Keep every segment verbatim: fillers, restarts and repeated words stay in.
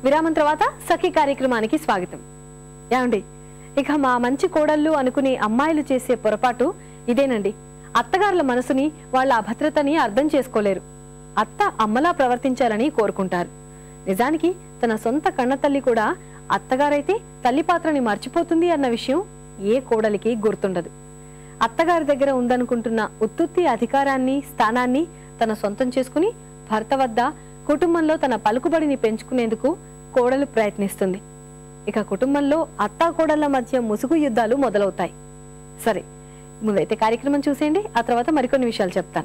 విరామం తర్వాత సఖీ కార్యక్రమానికి స్వాగతం. ఏమండి, ఇక మా మంచి కోడళ్ళు అనుకునే అమ్మాయిలు చేసే పొరపాటు ఇదేనండి. అత్తగారుల మనసుని, వాళ్ళ అభద్రతని అర్థం చేసుకోలేరు. అత్త అమ్మలా ప్రవర్తించాలని కోరుకుంటారు. నిజానికి తన సొంత కన్నతల్లి కూడా అత్తగారైతే తల్లి పాత్రని మర్చిపోతుంది అన్న విషయం ఏ కోడలికి గుర్తుండదు. అత్తగారి దగ్గర ఉందనుకుంటున్న ఉత్తుత్తి అధికారాన్ని, స్థానాన్ని తన సొంతం చేసుకుని భర్త వద్ద కుటుంబంలో తన పలుకుబడిని పెంచుకునేందుకు కోడలు ప్రయత్నిస్తుంది. ఇక కుటుంబంలో అత్తా కోడళ్ల మధ్య ముసుగు యుద్ధాలు మొదలవుతాయి. సరే, ముందైతే కార్యక్రమం చూసేయండి, ఆ తర్వాత మరికొన్ని విషయాలు చెప్తాను.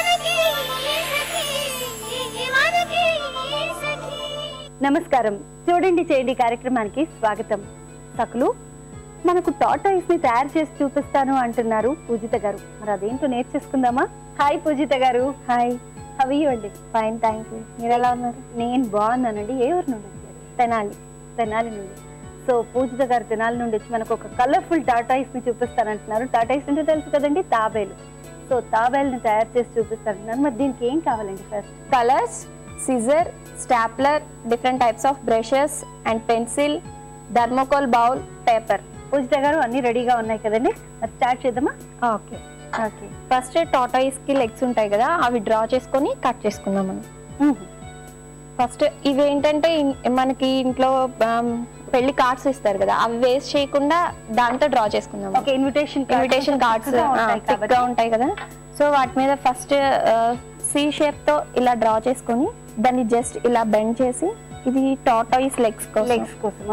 నమస్కారం, చూడండి చేయండి కార్యక్రమానికి స్వాగతం. సకులు, మనకు టాటాయిస్ ని తయారు చేసి చూపిస్తాను అంటున్నారు పూజిత గారు. మరి అదేంటో నేర్చేసుకుందామా? హాయ్ పూజిత గారు. హాయ్, హౌ ఆర్ యు అండి? Fine, thank you. మీరు ఎలా ఉన్నారు? నేను బాగున్నానండి. ఏ ఊరు నుండి వచ్చారు? తెనాలి. తెనాలి నుండి. సో పూజిత గారు తెనాలి నుండి వచ్చి మనకు ఒక కలర్ఫుల్ టాటాయిస్ ని చూపిస్తానంటున్నారు. టాటాయిస్ అంటే తెలుసు కదండి, తాబేలు. సో తాబేలుని తయారు చేసి చూపిస్తానంటున్నారు. మరి దీనికి ఏం కావాలండి? First colours, scissor, stapler, different types of brushes and pencil, thermocol bowl, paper. Poojitha గారు అన్ని రెడీగా ఉన్నాయి కదండి, మరి స్టార్ట్ చేద్దామా? ఓకే ఓకే ఫస్ట్ టాటాయిస్ కి లెగ్స్ ఉంటాయి కదా, అవి డ్రా చేసుకొని కట్ చేసుకుందాం మనం. ఫస్ట్ ఇవి ఏంటంటే మనకి ఇంట్లో పెళ్లి కార్డ్స్ ఇస్తారు కదా, అవి వేస్ట్ చేయకుండా దాంతో డ్రా చేసుకుందాం. Okay, invitation invitation cards thick గా ఉంటాయి కదా, సో వాటి మీద ఫస్ట్ సి షేప్ తో ఇలా డ్రా చేసుకొని దాన్ని జస్ట్ ఇలా బెండ్ చేసి, ఇది టాటాయిస్ లెగ్స్ లెగ్స్ కోసం.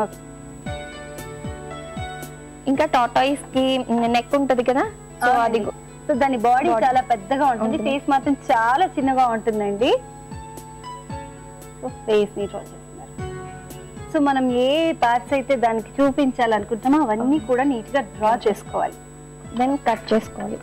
ఇంకా టాటాయిస్ కి నెక్ ఉంటది కదా, సో అది సో దాని బాడీ చాలా పెద్దగా ఉంటుంది, ఫేస్ మాత్రం చాలా చిన్నగా ఉంటుందండి. సో ఫేస్ ని డ్రా చేస్తున్నారు. సో మనం ఏ పార్ట్స్ అయితే దానికి చూపించాలనుకుంటామో అవన్నీ కూడా నీట్ గా డ్రా చేసుకోవాలి, దెన్ కట్ చేసుకోవాలి.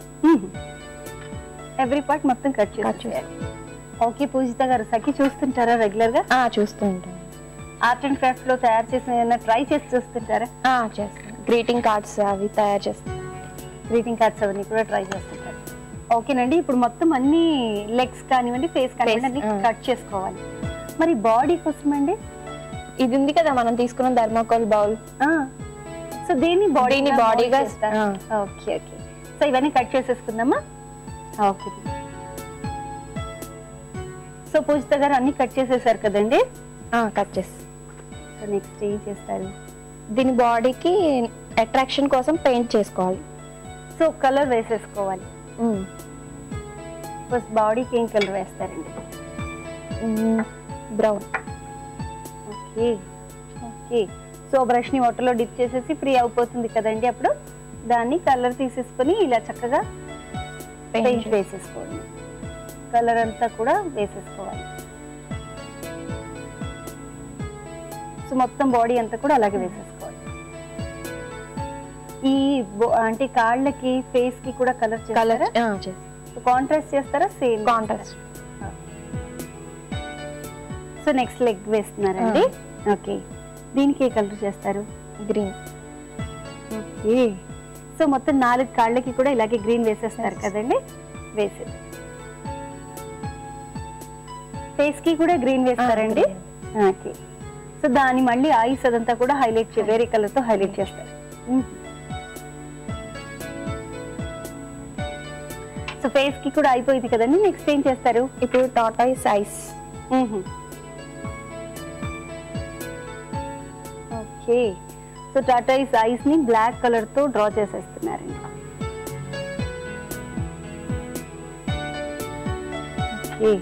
ఎవ్రీ పార్ట్ మొత్తం కట్ చేసుకోవాలి. ఓకే పూజిత గారు, సఖి చూస్తుంటారా రెగ్యులర్ గా? చూస్తూ ఉంటాను. ఆర్ట్ అండ్ క్రాఫ్ట్ లో తయారు చేసిన ఏమైనా ట్రై చేసి చూస్తుంటారా? చేస్తాను. గ్రీటింగ్ కార్డ్స్ అవి తయారు చేస్తాను. గ్రీటింగ్ కార్డ్స్ అవన్నీ కూడా ట్రై చేస్తుంటారు. ఓకేనండి, ఇప్పుడు మొత్తం అన్ని లెగ్స్ కానివ్వండి, ఫేస్ కానివ్వండి అన్ని కట్ చేసుకోవాలి. మరి బాడీ కోసం అండి, ఇది ఉంది కదా మనం తీసుకున్న థర్మోకోల్ బౌల్, సో దీన్ని బాడీని బాడీగా. ఓకే ఓకే సో ఇవన్నీ కట్ చేసేసుకుందామా? ఓకే, సో పూజిత గారు అన్ని కట్ చేసేసారు కదండి? కట్ చేసి సో నెక్స్ట్ ఏం చేస్తారు? దీని బాడీకి అట్రాక్షన్ కోసం పెయింట్ చేసుకోవాలి. సో కలర్ వేసేసుకోవాలి. ఫస్ట్ బాడీకి ఏం కలర్ వేస్తారండి? Brown. Okay okay so brush ని వాటర్ లో డిప్ చేసేసి ఫ్రీ అయిపోతుంది కదండి, అప్పుడు దాన్ని కలర్ తీసేసుకొని ఇలా చక్కగా పెయింట్ వేసేసుకోండి. కలర్ అంతా కూడా వేసేసుకోవాలి. సో మొత్తం బాడీ అంతా కూడా అలాగే వేసేసుకోవాలి. ఈ అంటే కాళ్ళకి, ఫేస్ కి కూడా కలర్ కలర్ కాంట్రాస్ట్ చేస్తారా? Same contrast. So next leg వేస్తున్నారండి. ఓకే, దీనికి ఏ కలర్ చేస్తారు? గ్రీన్. ఓకే, సో మొత్తం నాలుగు కాళ్ళకి కూడా ఇలాగే గ్రీన్ వేసేస్తారు కదండి. వేసేది ఫేస్ కి కూడా గ్రీన్ వేస్తారండి. ఓకే, సో దాన్ని మళ్ళీ ఐస్ అదంతా కూడా హైలైట్ చే వేరే కలర్ తో హైలైట్ చేస్తారు. సో ఫేస్ కి కూడా అయిపోయింది కదండి, నెక్స్ట్ ఏం చేస్తారు? ఇప్పుడు tortoise eyes. Okay, so tortoise eyes ని బ్లాక్ కలర్ తో డ్రా చేసేస్తున్నారండి. ఓకే,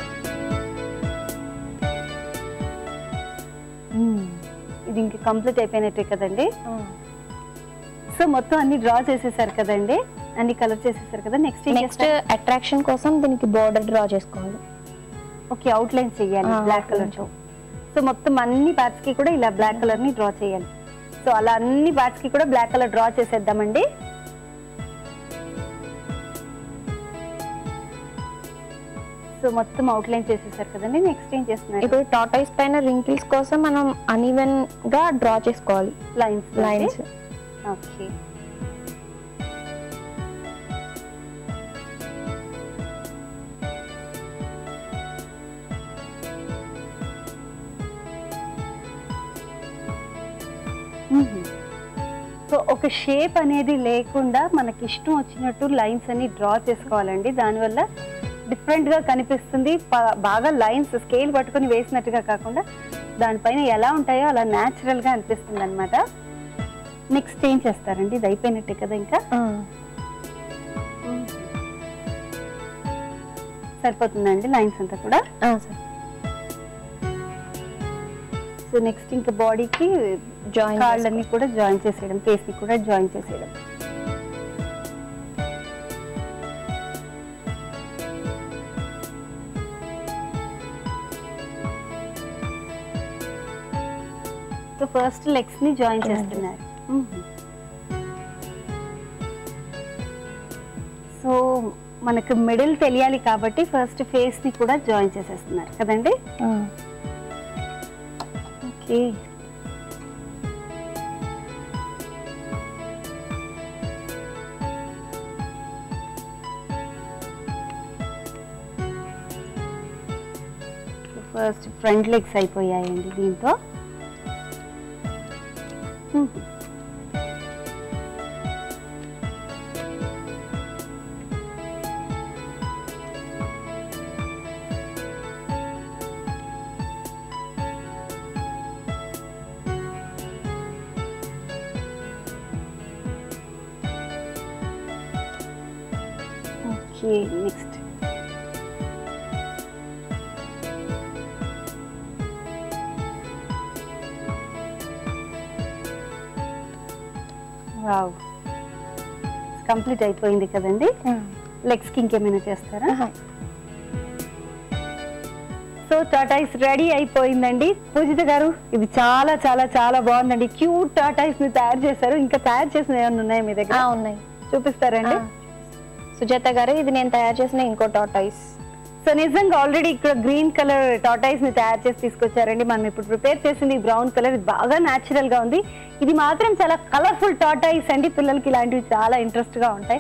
ఇది ఇంక కంప్లీట్ అయిపోయినట్టే కదండి. సో మొత్తం అన్ని డ్రా చేసేసారు కదండి, అన్ని కలర్ చేసేసారు కదా. నెక్స్ట్ నెక్స్ట్ అట్రాక్షన్ కోసం దీనికి బోర్డర్ డ్రా చేసుకోవాలి. ఓకే, అవుట్ లైన్ చేయాలి బ్లాక్ కలర్ తో. సో మొత్తం అన్ని పార్ట్స్ కి కూడా ఇలా బ్లాక్ కలర్ ని డ్రా చేయాలి. సో అలా అన్ని పార్ట్స్ కి కూడా బ్లాక్ కలర్ డ్రా చేసేద్దామండి. సో మొత్తం అవుట్ లైన్ చేసేసారు కదండి, నెక్స్ట్ ఏం చేస్తున్నారు? ఇప్పుడు టాటాయిస్ పైన రింకిల్స్ కోసం మనం అన్ఈవెన్ గా డ్రా చేసుకోవాలి లైన్స్ లైన్స్. ఓకే, సో ఒక షేప్ అనేది లేకుండా మనకి ఇష్టం వచ్చినట్టు లైన్స్ అన్ని డ్రా చేసుకోవాలండి. దానివల్ల డిఫరెంట్ గా కనిపిస్తుంది. బాగా లైన్స్ స్కేల్ పట్టుకొని వేసినట్టుగా కాకుండా దానిపైన ఎలా ఉంటాయో అలా న్యాచురల్ గా అనిపిస్తుంది అనమాట. నెక్స్ట్ ఏం చేస్తారండి? ఇది అయిపోయినట్టే కదా, ఇంకా సరిపోతుందండి లైన్స్ అంతా కూడా. సో నెక్స్ట్ ఇంకా బాడీకి జాయిన్ కాళ్ళని కూడా జాయిన్ చేసేయడం, ఫేస్ ని కూడా జాయిన్ చేసేయడం. సో ఫస్ట్ లెగ్స్ ని జాయిన్ చేస్తున్నారు. సో మనకు మిడిల్ తెలియాలి కాబట్టి ఫస్ట్ ఫేస్ ని కూడా జాయిన్ చేసేస్తున్నారు కదండి. ఓకే, ఫస్ట్ ఫ్రంట్ లెగ్స్ అయిపోయాయండి దీంతో. ఓకే, నెక్స్ట్ వావ్, కంప్లీట్ అయిపోయింది కదండి. లెగ్స్ కి ఇంకేమైనా చేస్తారా? సో టాటాయిస్ రెడీ అయిపోయిందండి. పూజిత గారు, ఇది చాలా చాలా చాలా బాగుందండి. క్యూట్ టాటాయిస్ ని తయారు చేశారు. ఇంకా తయారు చేసిన ఏమైనా ఉన్నాయా మీ దగ్గర? ఉన్నాయి, చూపిస్తారండి. సుజాత గారు, ఇది నేను తయారు చేసిన ఇంకో టాటాయిస్. సో నిజంగా ఆల్రెడీ ఇక్కడ గ్రీన్ కలర్ టాటాయిస్ ని తయారు చేసి తీసుకొచ్చారండి. మనం ఇప్పుడు ప్రిపేర్ చేసింది బ్రౌన్ కలర్. ఇది బాగా న్యాచురల్ గా ఉంది. ఇది మాత్రం చాలా కలర్ఫుల్ టాటాయిస్ అండి. పిల్లలకి ఇలాంటివి చాలా ఇంట్రెస్ట్ గా ఉంటాయి.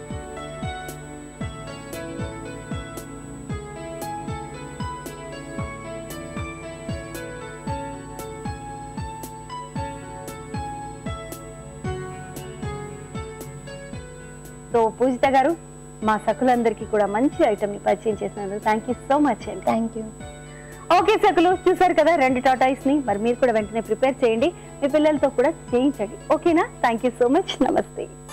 సో పూజిత గారు, మా సకులందరికీ కూడా మంచి ఐటమ్ ని పరిచయం చేసినందుకు థ్యాంక్ యూ సో మచ్ అండి. Thank you. ఓకే సకులు, చూసారు కదా రెండు టాటాయిస్ ని. మరి మీరు కూడా వెంటనే ప్రిపేర్ చేయండి, మీ పిల్లలతో కూడా చేయించండి. ఓకేనా? Thank you so much. నమస్తే.